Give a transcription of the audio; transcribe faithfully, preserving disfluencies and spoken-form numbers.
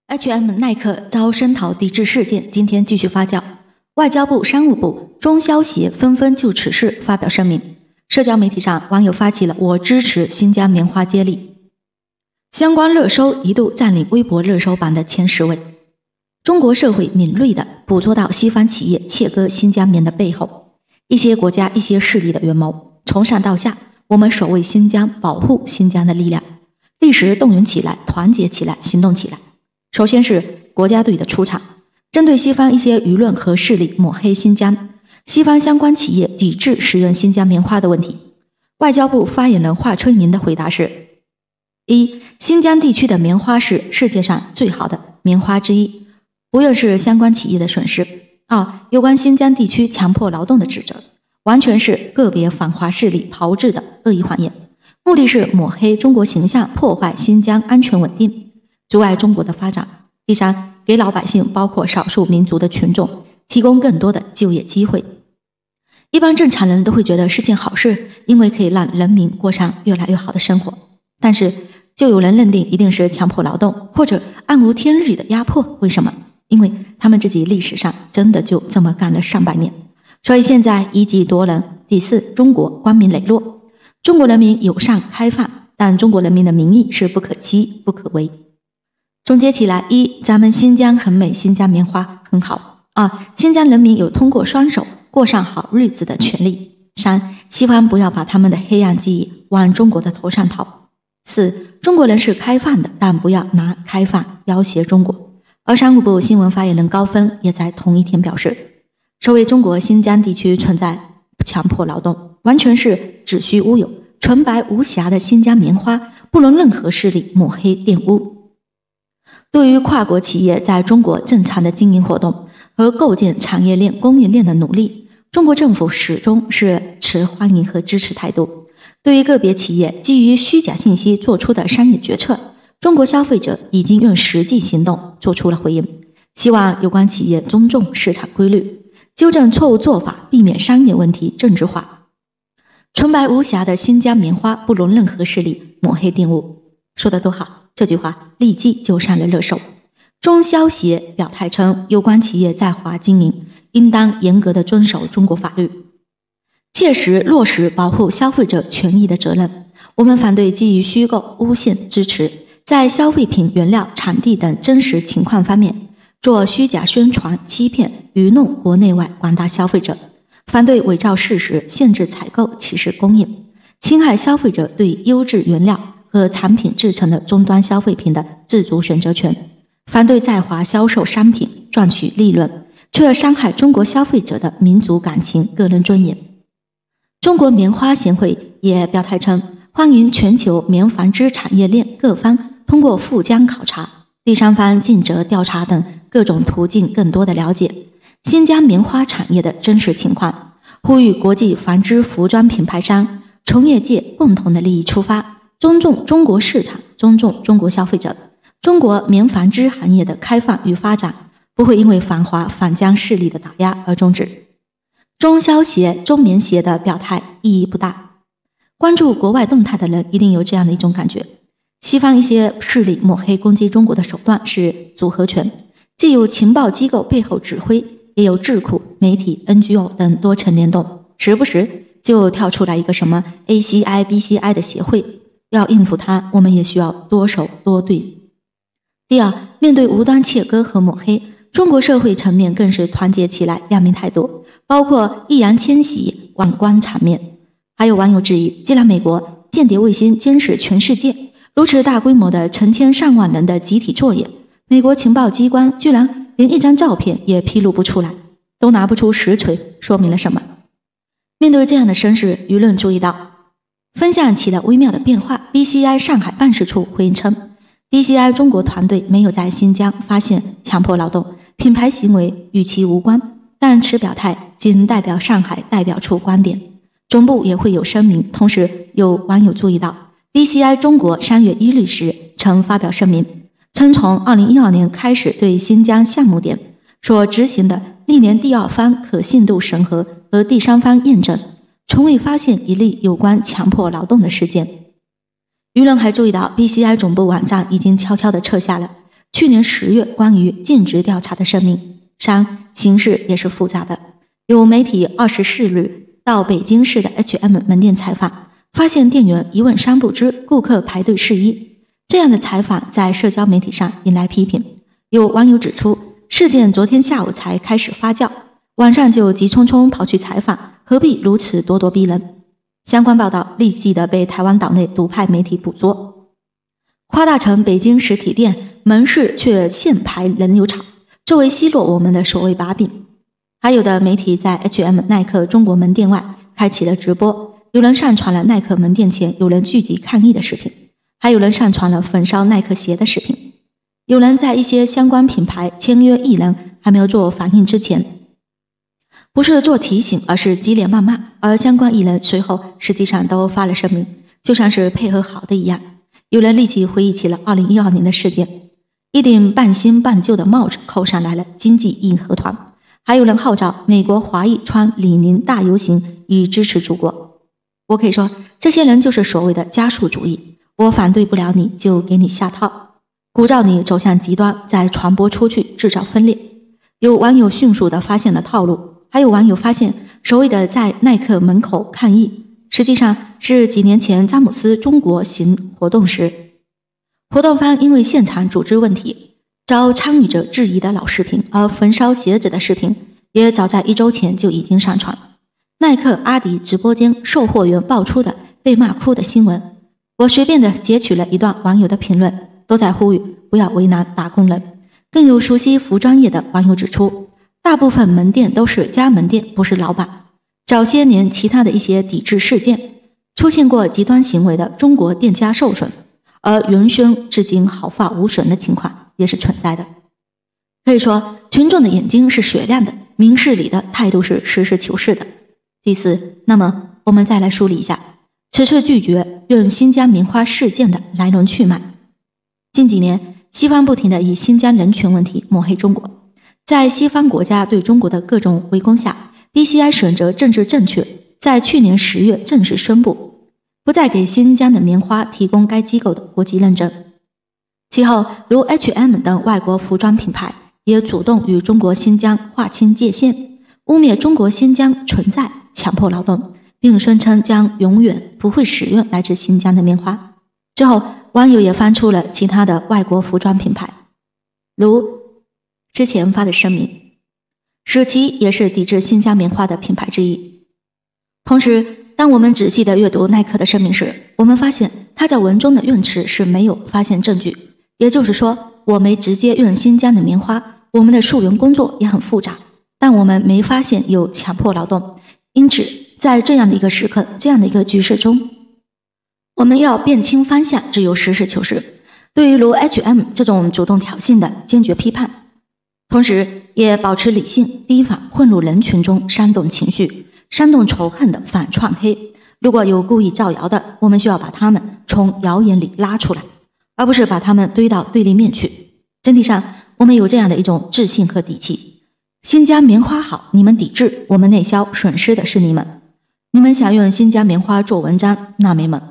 H M 耐克遭声讨抵制事件今天继续发酵，外交部、商务部、中消协纷纷就此事发表声明。社交媒体上，网友发起了我支持新疆棉花接力，相关热搜一度占领微博热搜榜的前十位。中国社会敏锐地捕捉到西方企业切割新疆棉的背后，一些国家一些势力的预谋。从上到下，我们守卫新疆、保护新疆的力量，历时动员起来，团结起来，行动起来。首先是国家队的出场，针对西方一些舆论和势力抹黑新疆，西方相关企业抵制使用新疆棉花的问题，外交部发言人华春莹的回答是：一、新疆地区的棉花是世界上最好的棉花之一，不愿是相关企业的损失。二、有关新疆地区强迫劳动的指责，完全是个别反华势力炮制的恶意谎言，目的是抹黑中国形象，破坏新疆安全稳定，阻碍中国的发展。第三，给老百姓包括少数民族的群众提供更多的就业机会。一般正常人都会觉得是件好事，因为可以让人民过上越来越好的生活。但是就有人认定一定是强迫劳动或者暗无天日的压迫，为什么？因为他们自己历史上真的就这么干了上百年，所以现在一己夺人。第四，中国光明磊落，中国人民友善开放，但中国人民的民意是不可欺不可为。总结起来：一、咱们新疆很美，新疆棉花很好；二、新疆人民有通过双手过上好日子的权利；三、西方不要把他们的黑暗记忆往中国的头上套；四、中国人是开放的，但不要拿开放要挟中国。而商务部新闻发言人高峰也在同一天表示，所谓中国新疆地区存在强迫劳动，完全是子虚乌有，纯白无瑕的新疆棉花不容任何势力抹黑玷污。对于跨国企业在中国正常的经营活动和构建产业链、供应链的努力，中国政府始终是持欢迎和支持态度。对于个别企业基于虚假信息做出的商业决策，中国消费者已经用实际行动做出了回应，希望有关企业尊重市场规律，纠正错误做法，避免商业问题政治化。纯白无瑕的新疆棉花不容任何势力抹黑玷污，说得多好，这句话立即就上了热搜。中消协表态称，有关企业在华经营应当严格的遵守中国法律，切实落实保护消费者权益的责任。我们反对基于虚构、诬陷、支持，在消费品原料、产地等真实情况方面做虚假宣传、欺骗、愚弄国内外广大消费者，反对伪造事实、限制采购、歧视供应，侵害消费者对优质原料和产品制成的终端消费品的自主选择权，反对在华销售商品赚取利润，却伤害中国消费者的民族感情、个人尊严。中国棉花协会也表态称，欢迎全球棉纺织产业链各方通过赴疆考察、第三方尽责调查等各种途径，更多的了解新疆棉花产业的真实情况，呼吁国际纺织服装品牌商、从业界共同的利益出发，尊重中国市场，尊重中国消费者，中国棉纺织行业的开放与发展不会因为反华反疆势力的打压而终止。中消协、中棉协的表态意义不大。关注国外动态的人一定有这样的一种感觉，西方一些势力抹黑攻击中国的手段是组合拳，既有情报机构背后指挥，也有智库、媒体、N G O 等多层联动，时不时就跳出来一个什么 A C I、B C I 的协会，要应付它，我们也需要多手多对。第二，面对无端切割和抹黑，中国社会层面更是团结起来，亮明态度，包括易烊千玺网关场面。还有网友质疑，既然美国间谍卫星监视全世界，如此大规模的成千上万人的集体作业，美国情报机关居然连一张照片也披露不出来，都拿不出实锤，说明了什么？面对这样的声势，舆论注意到风向起了微妙的变化。 B C I 上海办事处回应称， B C I 中国团队没有在新疆发现强迫劳动，品牌行为与其无关，但此表态仅代表上海代表处观点，总部也会有声明。同时有网友注意到， B C I 中国三月一日时曾发表声明，称从二零一二年开始对新疆项目点所执行的历年第二方可信度审核和第三方验证，从未发现一例有关强迫劳动的事件。舆论还注意到 B C I 总部网站已经悄悄地撤下了， 去年十月关于尽职调查的声明。三、形势也是复杂的。有媒体二十四日到北京市的 H and M 门店采访，发现店员一问三不知，顾客排队示意。这样的采访在社交媒体上引来批评。有网友指出，事件昨天下午才开始发酵，晚上就急匆匆跑去采访，何必如此咄咄逼人？相关报道立即的被台湾岛内独派媒体捕捉，夸大成北京实体店门市却现排人流场，作为奚落我们的所谓把柄。还有的媒体在 H and M 耐克中国门店外开启了直播，有人上传了耐克门店前有人聚集抗议的视频，还有人上传了焚烧耐克鞋的视频。有人在一些相关品牌签约艺人还没有做反应之前，不是做提醒，而是激烈谩骂，而相关艺人随后实际上都发了声明，就像是配合好的一样。有人立即回忆起了二零一二年的事件，一顶半新半旧的帽子扣上来了经济义和团，还有人号召美国华裔穿李宁大游行以支持祖国。我可以说，这些人就是所谓的加速主义，我反对不了你就给你下套，鼓噪你走向极端，再传播出去，制造分裂。有网友迅速地发现了套路，还有网友发现所谓的在耐克门口抗议，实际上是几年前詹姆斯中国行活动时，活动方因为现场组织问题遭参与者质疑的老视频，而焚烧鞋子的视频也早在一周前就已经上传。耐克阿迪直播间售货员爆出的被骂哭的新闻，我随便的截取了一段网友的评论，都在呼吁不要为难打工人。更有熟悉服装业的网友指出，大部分门店都是加盟店，不是老板。早些年其他的一些抵制事件出现过极端行为的中国店家受损，而元轩至今毫发无损的情况也是存在的。可以说，群众的眼睛是雪亮的，明事理的态度是实事求是的。第四，那么我们再来梳理一下此次拒绝用新疆棉花事件的来龙去脉。近几年，西方不停地以新疆人权问题抹黑中国，在西方国家对中国的各种围攻下， B C I 选择政治正确，在去年十月正式宣布，不再给新疆的棉花提供该机构的国际认证。其后，如 H and M 等外国服装品牌也主动与中国新疆划清界限，污蔑中国新疆存在强迫劳动，并声称将永远不会使用来自新疆的棉花。之后，网友也翻出了其他的外国服装品牌，如之前发的声明，史奇也是抵制新疆棉花的品牌之一。同时，当我们仔细地阅读耐克的声明时，我们发现他在文中的用词是没有发现证据，也就是说，我没直接用新疆的棉花，我们的溯源工作也很复杂，但我们没发现有强迫劳动。因此，在这样的一个时刻，这样的一个局势中，我们要辨清方向，只有实事求是。对于如 H and M 这种主动挑衅的，坚决批判，同时也保持理性，提防混入人群中煽动情绪、煽动仇恨的反串黑。如果有故意造谣的，我们需要把他们从谣言里拉出来，而不是把他们堆到对立面去。整体上，我们有这样的一种自信和底气。新疆棉花好，你们抵制，我们内销，损失的是你们。你们想用新疆棉花做文章，那没门。